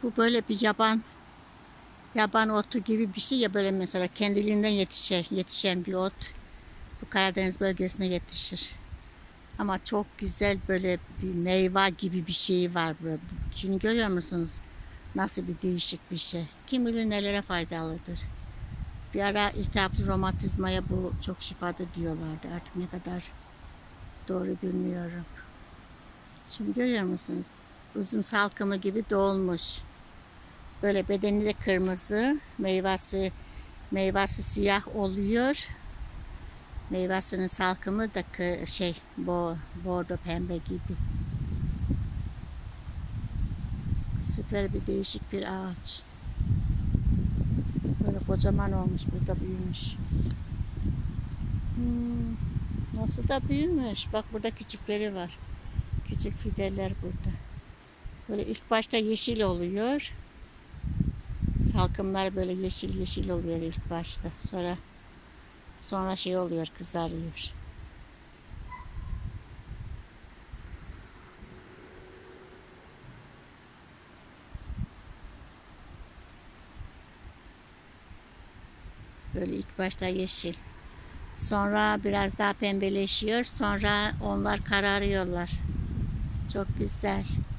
Bu böyle bir yaban otu gibi bir şey ya, böyle mesela kendiliğinden yetişen bir ot. Bu Karadeniz bölgesine yetişir. Ama çok güzel, böyle bir meyve gibi bir şey var böyle. Şunu görüyor musunuz? Nasıl bir değişik bir şey. Kim bilir nelere faydalıdır. Bir ara iltihaplı romatizmaya bu çok şifadır diyorlardı. Artık ne kadar doğru bilmiyorum. Şimdi görüyor musunuz? Üzüm salkımı gibi dolmuş. Böyle bedeni de kırmızı, meyvesi siyah oluyor. Meyvesinin salkımı da bordo pembe gibi. Süper bir değişik bir ağaç. Böyle kocaman olmuş, burada büyümüş. Nasıl da büyümüş. Bak burada küçükleri var. Küçük fideler burada. Böyle ilk başta yeşil oluyor. Salkımlar böyle yeşil yeşil oluyor ilk başta. Sonra şey oluyor, kızarıyor. Böyle ilk başta yeşil. Sonra biraz daha pembeleşiyor. Sonra onlar kararıyorlar. Çok güzel.